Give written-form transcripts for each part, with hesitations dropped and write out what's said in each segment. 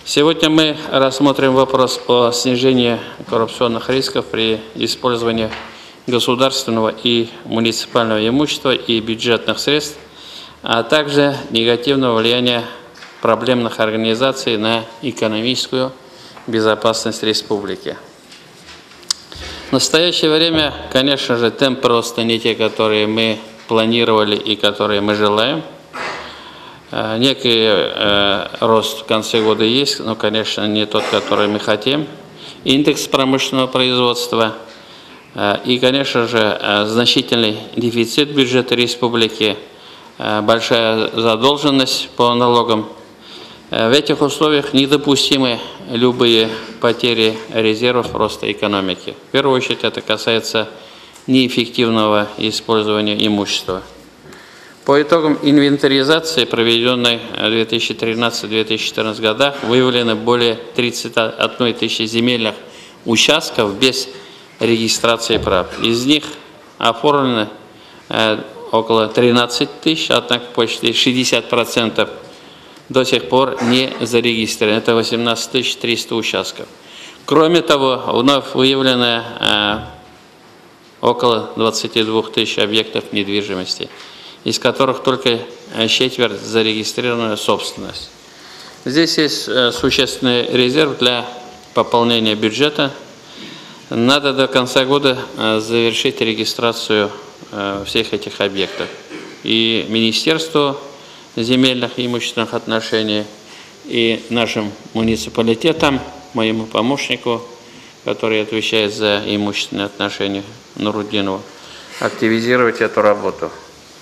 Сегодня мы рассмотрим вопрос о снижении коррупционных рисков при использовании государственного и муниципального имущества и бюджетных средств, а также негативного влияния проблемных организаций на экономическую безопасность республики. В настоящее время, конечно же, темпы роста не те, которые мы планировали и которые мы желаем. Некий рост в конце года есть, но, конечно, не тот, который мы хотим. Индекс промышленного производства и, конечно же, значительный дефицит бюджета республики, большая задолженность по налогам. В этих условиях недопустимы любые потери резервов роста экономики. В первую очередь это касается неэффективного использования имущества. По итогам инвентаризации, проведенной в 2013-2014 годах, выявлено более 31 тысячи земельных участков без регистрации прав. Из них оформлено около 13 тысяч, однако почти 60% до сих пор не зарегистрированы. Это 18 300 участков. Кроме того, вновь выявлено около 22 тысяч объектов недвижимости, из которых только четверть зарегистрированная собственность. Здесь есть существенный резерв для пополнения бюджета. Надо до конца года завершить регистрацию всех этих объектов. И Министерству земельных и имущественных отношений, и нашим муниципалитетам, моему помощнику, который отвечает за имущественные отношения, Нуруддинову, активизировать эту работу.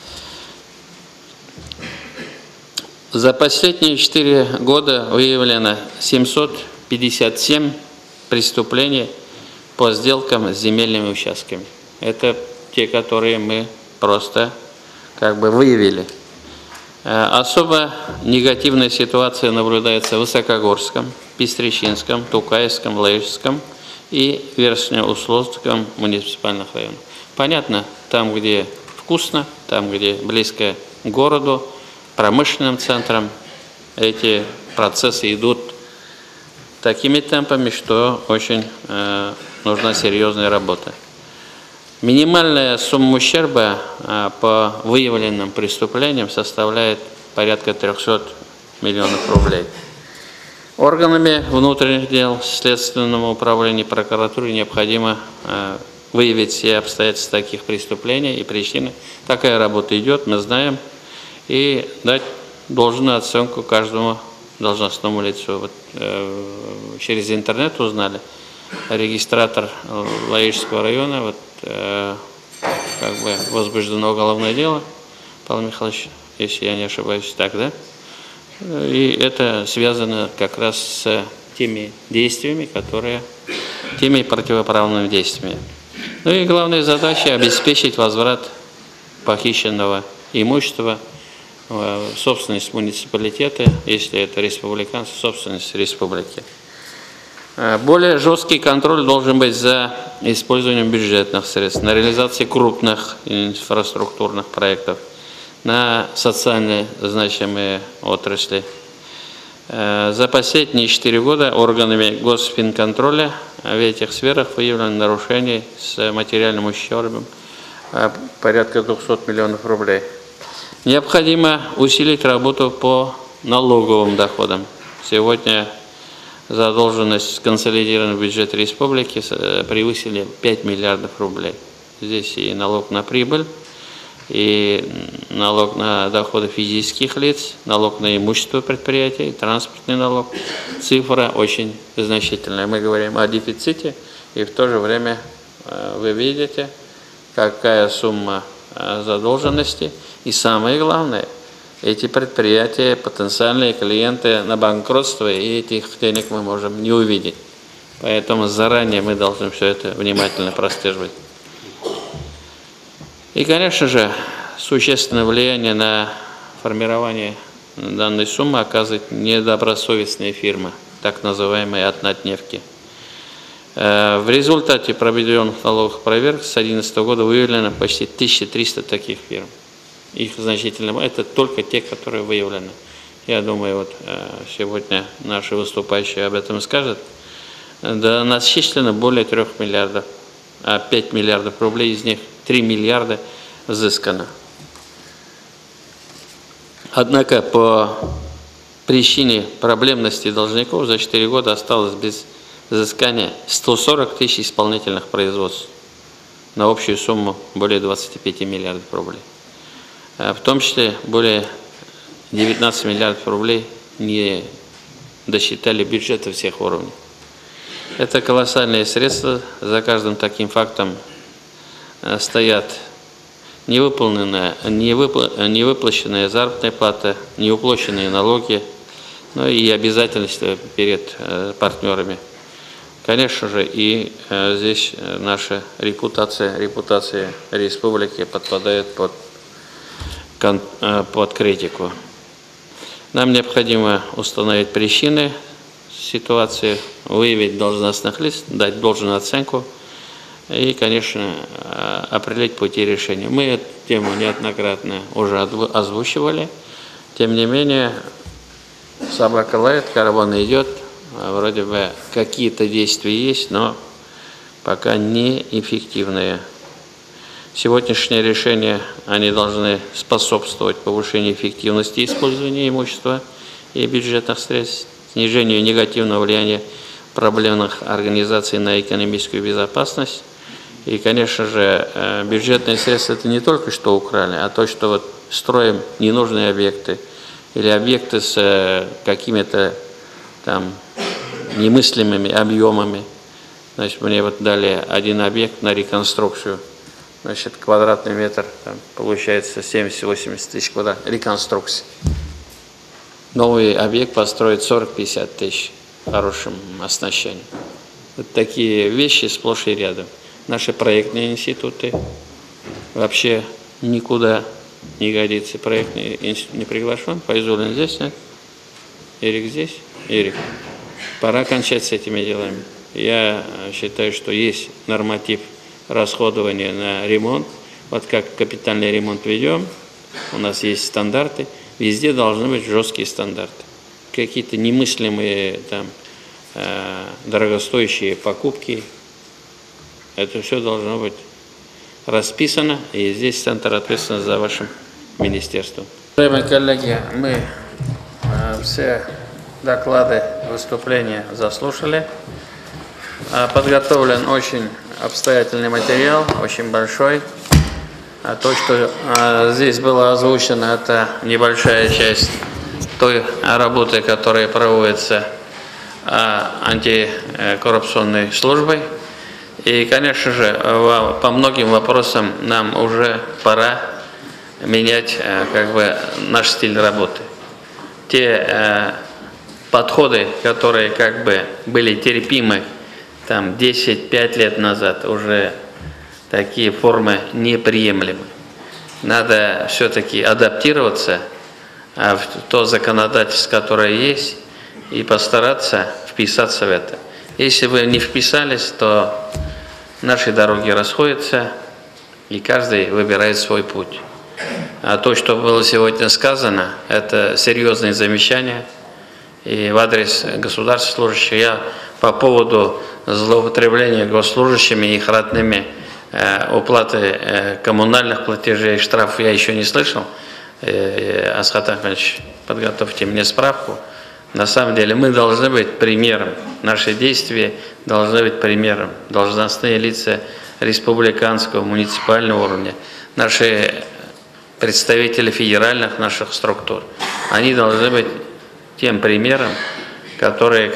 За последние 4 года выявлено 757 преступлений по сделкам с земельными участками. Это те, которые мы просто выявили. Особо негативная ситуация наблюдается в Высокогорском, Пестричинском, Тукаевском, Лаишском и Верхнеусловском муниципальных районах. Понятно, там, где вкусно, там, где близко к городу, промышленным центрам, эти процессы идут такими темпами, что очень нужна серьезная работа. Минимальная сумма ущерба по выявленным преступлениям составляет порядка 300 миллионов рублей. Органами внутренних дел, Следственному управлению и прокуратуре необходимо выявить все обстоятельства таких преступлений и причины. Такая работа идет, мы знаем, и дать должную оценку каждому должностному лицу. Вот, через интернет узнали, регистратор Лаишского района, возбуждено уголовное дело, Павел Михайлович, если я не ошибаюсь, так, да? И это связано как раз с теми действиями, теми противоправными действиями. Ну и главная задача – обеспечить возврат похищенного имущества в собственность муниципалитета, если это республиканская собственность республики. Более жесткий контроль должен быть за использованием бюджетных средств на реализации крупных инфраструктурных проектов, на социально значимые отрасли. За последние 4 года органами госфинконтроля в этих сферах выявлено нарушений с материальным ущербом порядка 200 миллионов рублей. Необходимо усилить работу по налоговым доходам. Сегодня задолженность консолидированного бюджета республики превысили 5 миллиардов рублей. Здесь и налог на прибыль, и налог на доходы физических лиц, налог на имущество предприятий, транспортный налог. Цифра очень значительная. Мы говорим о дефиците, и в то же время вы видите, какая сумма задолженности. И самое главное, эти предприятия, потенциальные клиенты на банкротство, и этих денег мы можем не увидеть. Поэтому заранее мы должны все это внимательно прослеживать. И, конечно же, существенное влияние на формирование данной суммы оказывает недобросовестная фирма, так называемые однодневки. В результате проведенных налоговых проверок с 2011 года выявлено почти 1300 таких фирм. Их значительно, это только те, которые выявлены. я думаю, вот сегодня наши выступающие об этом скажут, да, насчислено более 3 миллиардов, а 5 миллиардов рублей, из них 3 миллиарда взыскано. Однако по причине проблемности должников за 4 года осталось без взыскания 140 тысяч исполнительных производств на общую сумму более 25 миллиардов рублей. В том числе более 19 миллиардов рублей не досчитали бюджеты всех уровней. Это колоссальные средства. За каждым таким фактом стоят невыплаченная заработная плата, неуплаченные налоги, ну и обязательства перед партнерами. Конечно же, и здесь наша репутация республики подпадает под критику. Нам необходимо установить причины ситуации, выявить должностных лиц, дать должную оценку и, конечно, определить пути решения. Мы эту тему неоднократно уже озвучивали. Тем не менее, собака лает, караван идет. Вроде бы какие-то действия есть, но пока неэффективные. Сегодняшние решения, они должны способствовать повышению эффективности использования имущества и бюджетных средств, снижению негативного влияния проблемных организаций на экономическую безопасность. И, конечно же, бюджетные средства это не только что украли, а то, что вот строим ненужные объекты или объекты с какими-то там немыслимыми объемами. Значит, мне вот дали один объект на реконструкцию. Значит, квадратный метр, там, получается 70-80 тысяч квадратов реконструкции. Новый объект построить 40-50 тысяч хорошим оснащением. Вот такие вещи сплошь и рядом. Наши проектные институты вообще никуда не годится. Проектный институт не приглашен. Файзулин здесь, нет? Эрик здесь? Эрик. Пора кончать с этими делами. Я считаю, что есть норматив расходования на ремонт. Вот как капитальный ремонт ведем, у нас есть стандарты. Везде должны быть жесткие стандарты. Какие-то немыслимые там дорогостоящие покупки. Это все должно быть расписано. И здесь центр ответственности за вашим министерством. Уважаемые коллеги, мы все доклады, выступления заслушали. Подготовлен очень обстоятельный материал, очень большой. То, что здесь было озвучено, это небольшая часть той работы, которая проводится антикоррупционной службой. И, конечно же, по многим вопросам нам уже пора менять наш стиль работы. Те подходы, которые были терпимы там 10-5 лет назад, уже такие формы неприемлемы. Надо все-таки адаптироваться в то законодательство, которое есть, и постараться вписаться в это. Если вы не вписались, то наши дороги расходятся, и каждый выбирает свой путь. А то, что было сегодня сказано, это серьезные замечания. И в адрес государственных служащих я по поводу злоупотребления госслужащими и их родными уплаты коммунальных платежей, штрафов я еще не слышал. Асхат Ахмедович, подготовьте мне справку. На самом деле мы должны быть примером. Наши действия должны быть примером. Должностные лица республиканского, муниципального уровня, наши представители федеральных наших структур, они должны быть тем примером, который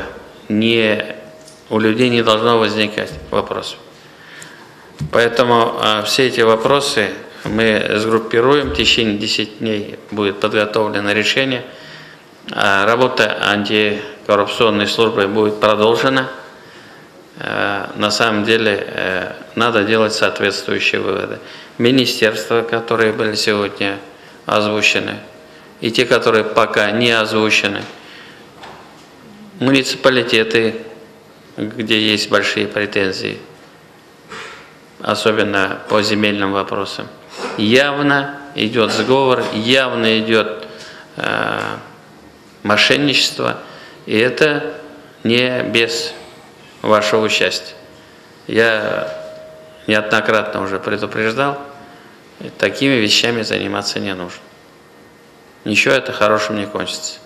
у людей не должно возникать вопросов. Поэтому все эти вопросы мы сгруппируем, в течение 10 дней будет подготовлено решение. Работа антикоррупционной службы будет продолжена. На самом деле надо делать соответствующие выводы. Министерства, которые были сегодня озвучены, и те, которые пока не озвучены, муниципалитеты, где есть большие претензии, особенно по земельным вопросам, явно идет сговор, явно идет мошенничество, и это не без вашего участия. Я неоднократно уже предупреждал, такими вещами заниматься не нужно. Ничего это хорошим не кончится.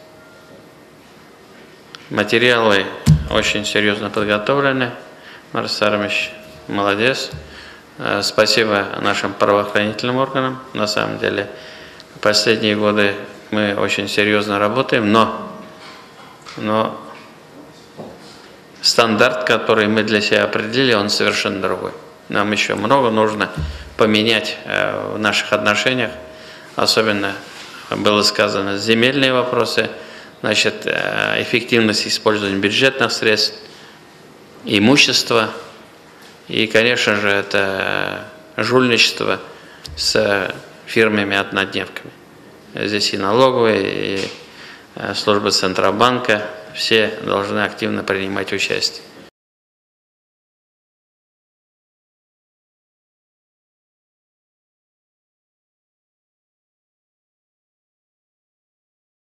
Материалы очень серьезно подготовлены. Марс Сарамович молодец. Спасибо нашим правоохранительным органам. На самом деле, в последние годы мы очень серьезно работаем, но стандарт, который мы для себя определили, он совершенно другой. Нам еще много нужно поменять в наших отношениях, особенно было сказано земельные вопросы, значит, эффективность использования бюджетных средств, имущества и, конечно же, это жульничество с фирмами-однодневками. Здесь и налоговые, и служба Центробанка, все должны активно принимать участие.